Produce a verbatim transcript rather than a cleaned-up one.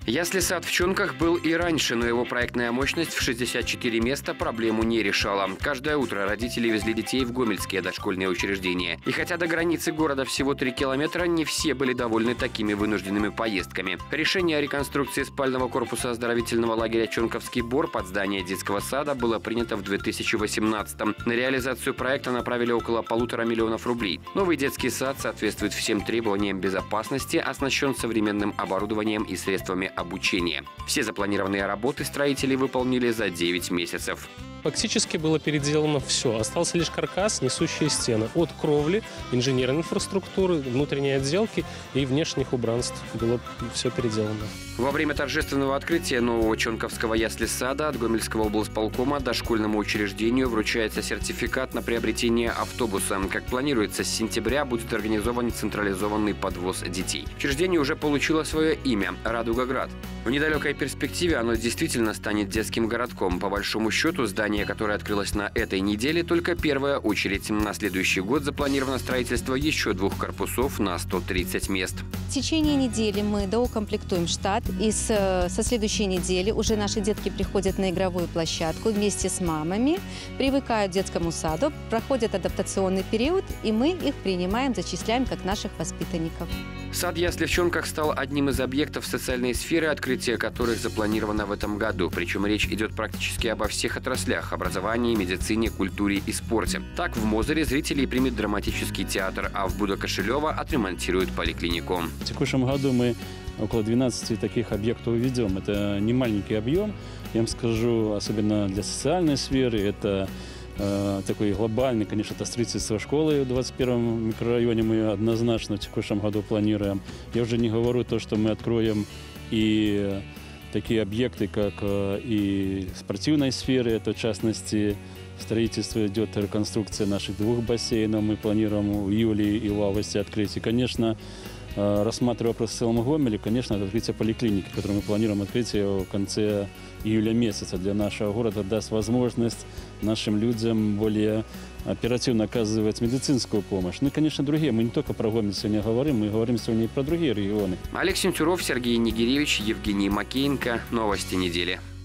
Ясли-сад в Чонках был и раньше, но его проектная мощность в шестьдесят четыре места проблему не решала. Каждое утро родители везли детей в гомельские дошкольные учреждения. И хотя до границы города всего три километра, не все были довольны такими вынужденными поездками. Решение о реконструкции спального корпуса оздоровительного лагеря «Чонковский бор» под здание детского сада было принято в две тысячи восемнадцатом. На реализацию проекта направили около полутора миллионов рублей. Новый детский сад соответствует всем требованиям безопасности, оснащен современным оборудованием и средствами обучения. Все запланированные работы строители выполнили за девять месяцев. Фактически было переделано все. Остался лишь каркас, несущие стены. От кровли, инженерной инфраструктуры, внутренней отделки и внешних убранств было все переделано. Во время торжественного открытия нового Чонковского ясли-сада от Гомельского облсполкома дошкольному учреждению вручается сертификат на приобретение автобуса. Как планируется, с сентября будет организован централизованный подвоз детей. Учреждение уже получило свое имя – Радугаград. В недалекой перспективе оно действительно станет детским городком. По большому счету, здание, которое открылось на этой неделе, только первая очередь. На следующий год запланировано строительство еще двух корпусов на сто тридцать мест. В течение недели мы доукомплектуем штат. И с, со следующей недели уже наши детки приходят на игровую площадку вместе с мамами, привыкают к детскому саду, проходят адаптационный период, и мы их принимаем, зачисляем как наших воспитанников. Сад ясли в Чонках стал одним из объектов социальной сферы, открытие которых запланировано в этом году. Причем речь идет практически обо всех отраслях – образовании, медицине, культуре и спорте. Так, в Мозыре зрителей примет драматический театр, а в Будо-Кошелево отремонтируют поликлинику. В текущем году мы около двенадцати таких объектов ведем. Это не маленький объем, я вам скажу, особенно для социальной сферы. Это э, такой глобальный, конечно, это строительство школы в двадцать первом микрорайоне мы однозначно в текущем году планируем. Я уже не говорю то, что мы откроем и такие объекты, как э, и спортивной сферы, это в частности строительство идет, реконструкция наших двух бассейнов. Мы планируем в июле и в августе открыть. И, конечно, рассматривая вопрос в целом Гомеле, конечно, это открытие поликлиники, которую мы планируем открыть в конце июля месяца. Для нашего города даст возможность нашим людям более оперативно оказывать медицинскую помощь. Ну и, конечно, другие. Мы не только про Гомель сегодня говорим, мы говорим сегодня и про другие регионы. Олег Сентюров, Сергей Нигеревич, Евгений Макеенко. Новости недели.